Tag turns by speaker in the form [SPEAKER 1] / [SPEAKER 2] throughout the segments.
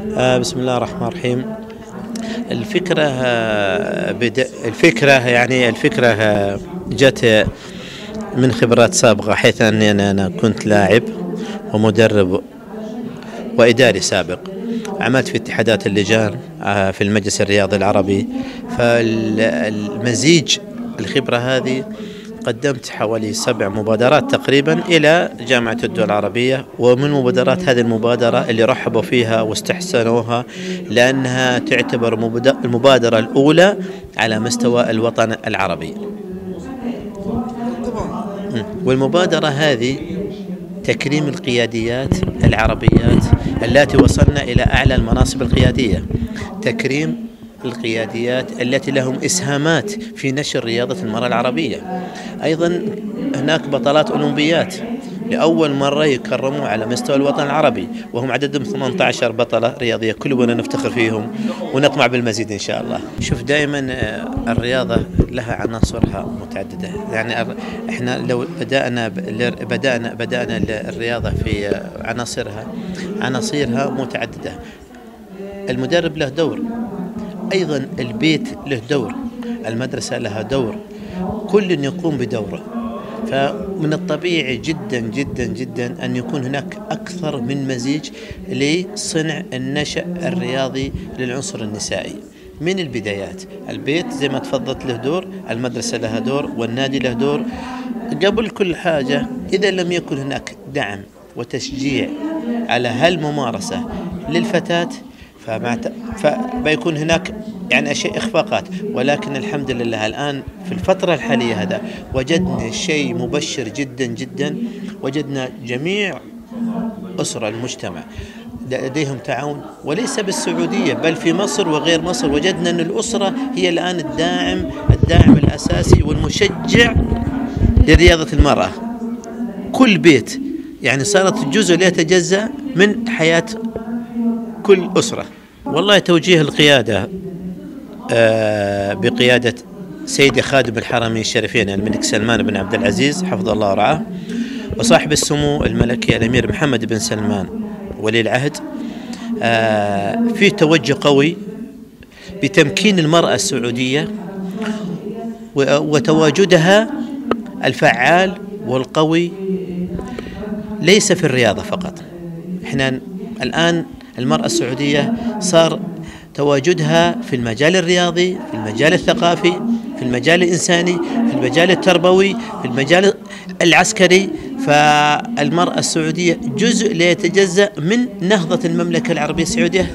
[SPEAKER 1] بسم الله الرحمن الرحيم. الفكرة جت من خبرات سابقة، حيث أني أنا كنت لاعب ومدرب وإداري سابق. عملت في اتحادات اللجان في المجلس الرياضي العربي. فالمزيج الخبرة هذه قدمت حوالي 7 مبادرات تقريبا إلى جامعة الدول العربية، ومن مبادرات هذه المبادرة اللي رحبوا فيها واستحسنوها لأنها تعتبر المبادرة الأولى على مستوى الوطن العربي. والمبادرة هذه تكريم القياديات العربيات التي وصلن إلى أعلى المناصب القيادية، تكريم القياديات التي لهم إسهامات في نشر رياضة المرأة العربية. أيضا هناك بطلات أولمبيات لأول مرة يكرموا على مستوى الوطن العربي، وهم عددهم 18 بطلة رياضية، كلنا نفتخر فيهم ونطمع بالمزيد إن شاء الله. شوف، دائما الرياضة لها عناصرها متعددة. يعني احنا لو بدأنا الرياضة في عناصرها متعددة. المدرب له دور، أيضا البيت له دور، المدرسة لها دور، كل يقوم بدوره. فمن الطبيعي جدا جدا جدا أن يكون هناك أكثر من مزيج لصنع النشأ الرياضي للعنصر النسائي من البدايات. البيت زي ما تفضلت له دور، المدرسة لها دور، والنادي له دور. قبل كل حاجة، إذا لم يكن هناك دعم وتشجيع على هالممارسة للفتاة فبيكون هناك يعني أشياء إخفاقات. ولكن الحمد لله الآن في الفترة الحالية هذا وجدنا شيء مبشر جدا جدا. وجدنا جميع أسرة المجتمع لديهم تعاون، وليس بالسعودية بل في مصر وغير مصر. وجدنا أن الأسرة هي الآن الداعم الأساسي والمشجع لرياضة المرأة. كل بيت يعني صارت جزء لا يتجزأ من حياة كل أسرة. والله توجيه القيادة بقيادة سيدي خادم الحرمين الشريفين الملك سلمان بن عبد العزيز حفظه الله ورعاه، وصاحب السمو الملكي الأمير محمد بن سلمان ولي العهد، في توجه قوي بتمكين المرأة السعودية وتواجدها الفعال والقوي ليس في الرياضة فقط. احنا الآن المرأة السعودية صار تواجدها في المجال الرياضي، في المجال الثقافي، في المجال الإنساني، في المجال التربوي، في المجال العسكري. فالمرأة السعودية جزء لا يتجزأ من نهضة المملكة العربية السعودية،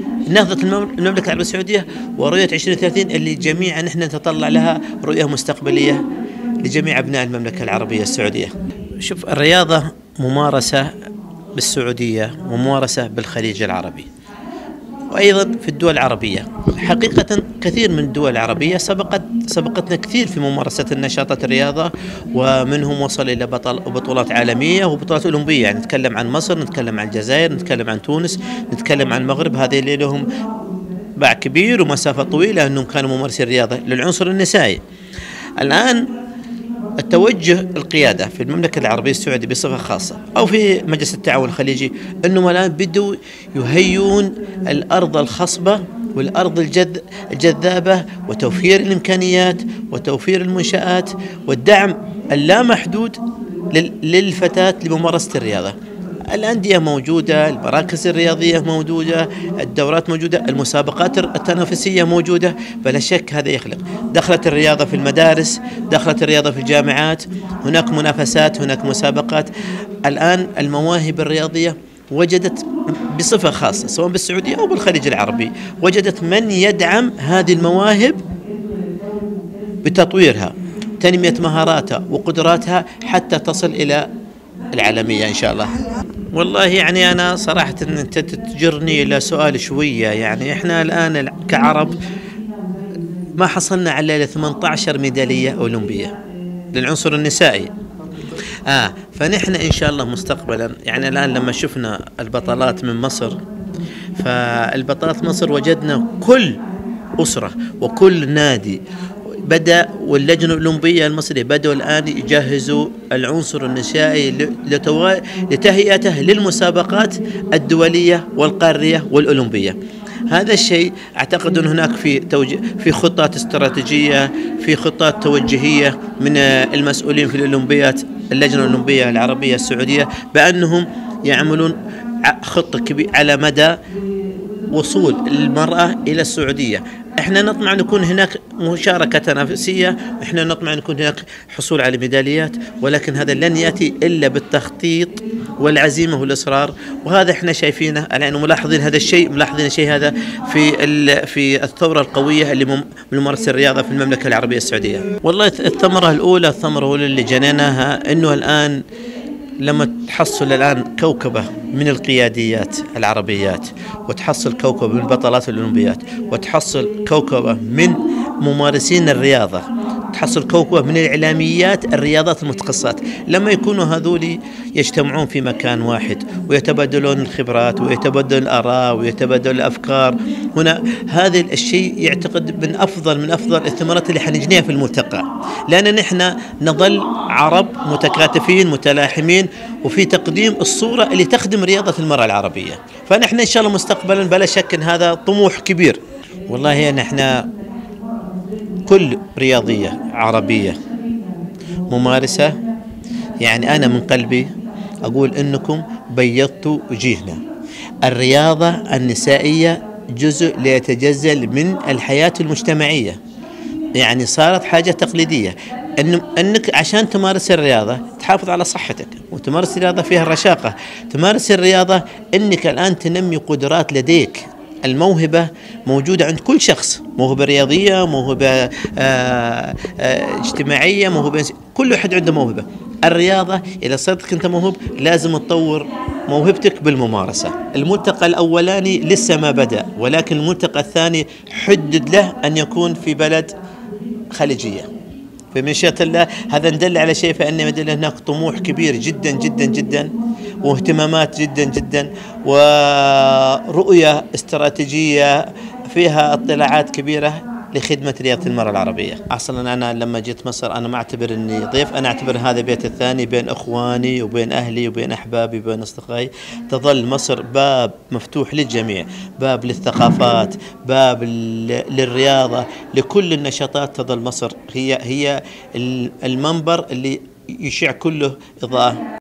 [SPEAKER 1] ورؤية 2030 اللي جميعا نحن نتطلع لها رؤية مستقبلية لجميع أبناء المملكة العربية السعودية. شوف، الرياضة ممارسة بالسعودية وممارسة بالخليج العربي، وأيضا في الدول العربية. حقيقة كثير من الدول العربية سبقتنا كثير في ممارسة النشاطات الرياضة، ومنهم وصل إلى بطولات عالمية وبطولات أولمبية. يعني نتكلم عن مصر، نتكلم عن الجزائر، نتكلم عن تونس، نتكلم عن المغرب. هذه اللي لهم باع كبير ومسافة طويلة أنهم كانوا ممارسين الرياضة للعنصر النسائي. الآن التوجه القيادة في المملكة العربية السعودية بصفة خاصة أو في مجلس التعاون الخليجي أنهم الآن بدوا يهيئون الأرض الخصبة والأرض الجذابة، وتوفير الإمكانيات وتوفير المنشآت والدعم اللامحدود للفتاة لممارسة الرياضة. الأندية موجودة، المراكز الرياضية موجودة، الدورات موجودة، المسابقات التنافسية موجودة. بلا شك هذا يخلق. دخلت الرياضة في المدارس، دخلت الرياضة في الجامعات، هناك منافسات، هناك مسابقات. الآن المواهب الرياضية وجدت بصفة خاصة سواء بالسعودية أو بالخليج العربي، وجدت من يدعم هذه المواهب بتطويرها، تنمية مهاراتها وقدراتها حتى تصل إلى العالمية إن شاء الله. والله يعني أنا صراحة أن أنت تجرني إلى سؤال شوية. يعني إحنا الآن كعرب ما حصلنا على 18 ميدالية أولمبية للعنصر النسائي. فنحن إن شاء الله مستقبلا، يعني الآن لما شفنا البطلات من مصر، فالبطلات مصر وجدنا كل أسرة وكل نادي بدأ واللجنة الأولمبية المصرية بدأوا الآن يجهزوا العنصر النسائي لتهيئته للمسابقات الدولية والقارية والأولمبية. هذا الشيء أعتقد أن هناك في خطات استراتيجية، في خطات توجيهية من المسؤولين في الأولمبيات، اللجنة الأولمبية العربية السعودية، بأنهم يعملون خطة كبيرة على مدى وصول المرأة إلى السعودية. احنا نطمع أن يكون هناك مشاركة تنافسية، احنا نطمع أن يكون هناك حصول على ميداليات، ولكن هذا لن يأتي إلا بالتخطيط والعزيمة والإصرار. وهذا احنا شايفينه الآن، ملاحظين هذا الشيء، ملاحظين الشيء هذا في الثورة القوية اللي ممارسة الرياضة في المملكة العربية السعودية. والله الثمرة الأولى اللي جنيناها أنه الآن لما تحصل الآن كوكبة من القياديات العربيات، وتحصل كوكبة من بطلات الأولمبيات، وتحصل كوكبة من ممارسين الرياضة، تحصل كوكبة من الإعلاميات الرياضات المتخصصات، لما يكونوا هذول يجتمعون في مكان واحد ويتبادلون الخبرات ويتبادلون الآراء ويتبادلون الأفكار، هنا هذا الشيء يعتقد من أفضل الثمرات اللي حنجنيها في الملتقى، لأن نحن نظل عرب متكاتفين متلاحمين وفي تقديم الصورة اللي تخدم رياضة المرأة العربية. فنحن إن شاء الله مستقبلا بلا شك إن هذا طموح كبير. والله نحن كل رياضية عربية ممارسة، يعني أنا من قلبي أقول إنكم بيضتوا وجيهنا. الرياضة النسائية جزء لا يتجزأ من الحياة المجتمعية، يعني صارت حاجة تقليدية أنك عشان تمارس الرياضة تحافظ على صحتك، وتمارس الرياضة فيها الرشاقة، تمارس الرياضة أنك الآن تنمي قدرات لديك. الموهبة موجودة عند كل شخص، موهبة رياضية، موهبة اجتماعية، موهبة، كل واحد عنده موهبة. الرياضة إذا صرت أنت موهوب لازم تطور موهبتك بالممارسة. الملتقى الأولاني لسه ما بدأ، ولكن الملتقى الثاني حدد له أن يكون في بلد خليجية، فمشيئة الله هذا ندل على شيء، فإن يدل هناك طموح كبير جدا جدا جدا، واهتمامات جدا جدا، ورؤية استراتيجية فيها اطلاعات كبيرة لخدمة رياضة المرأة العربية. أصلا أنا لما جيت مصر أنا ما أعتبر أني ضيف، أنا أعتبر هذا بيت الثاني بين أخواني وبين أهلي وبين أحبابي وبين أصدقائي. تظل مصر باب مفتوح للجميع، باب للثقافات، باب للرياضة، لكل النشاطات. تظل مصر هي المنبر اللي يشع كله إضاءة